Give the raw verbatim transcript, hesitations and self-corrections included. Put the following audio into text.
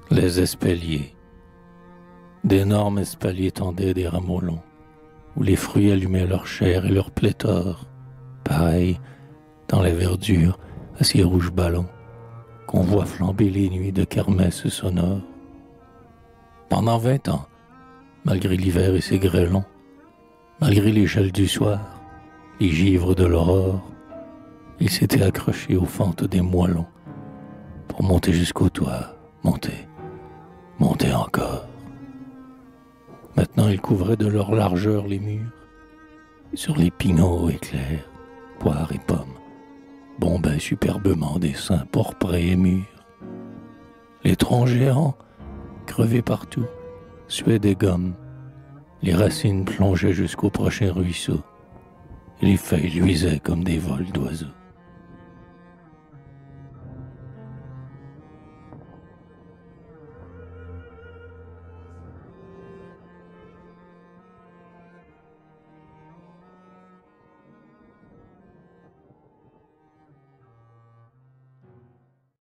Les espaliers. D'énormes espaliers tendaient des rameaux longs, où les fruits allumaient leur chair et leur pléthore, pareil, dans la verdure, à ces rouges ballons, qu'on voit flamber les nuits de kermesse sonores. Pendant vingt ans, malgré l'hiver et ses grêlons, malgré les gels du soir, les givres de l'aurore, il s'était accroché aux fentes des moellons pour monter jusqu'au toit, monter, monter encore. Maintenant, ils couvraient de leur largeur les murs, et sur les pignons éclairs, poires et pommes, bombaient superbement des seins pourprés et mûrs. Les troncs géants, crevés partout, suaient des gommes, les racines plongeaient jusqu'au prochain ruisseau, et les feuilles luisaient comme des vols d'oiseaux.